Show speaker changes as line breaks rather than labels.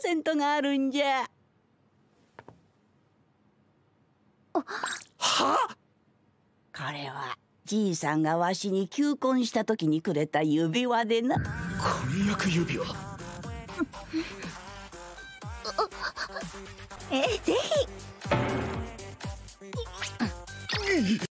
ゼントがあるんじゃ。
は？
これはじいさんがわしに求婚した時にくれた指輪でな。
婚約指輪。
ぜひ。